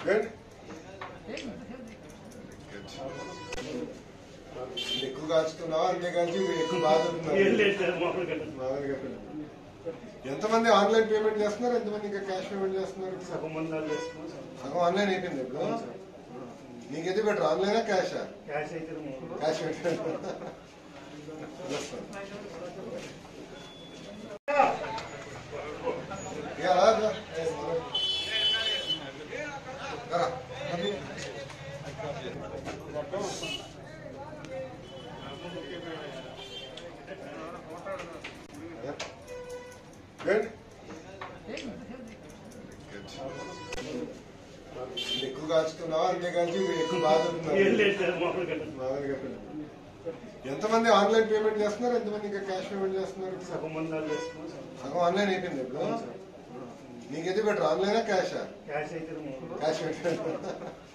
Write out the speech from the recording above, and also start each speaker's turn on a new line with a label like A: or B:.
A: Good? ఎక్కువ కాచుకున్నావా అంతే కాల్చి ఎక్కువ బాధ ఎంతమంది ఆన్లైన్ పేమెంట్ చేస్తున్నారు, ఎంతమంది ఇంకా క్యాష్ పేమెంట్ చేస్తున్నారు? సగం ఆన్లైన్ అయిపోయింది ఇప్పుడు. నీకైతే బెటర్ ఆన్లైనా క్యాషా? క్యాష్ ఎక్కువ కాచుకున్నావా అంతే కాల్చి ఎక్కువ బాధ ఎంతమంది ఆన్లైన్ పేమెంట్ చేస్తున్నారు, ఎంతమంది ఇంకా క్యాష్ పేమెంట్ చేస్తున్నారు? సగం ఆన్లైన్ అయిపోయింది ఇప్పుడు. నీకైతే బెటర్ ఆన్లైనా క్యాషా? క్యాష్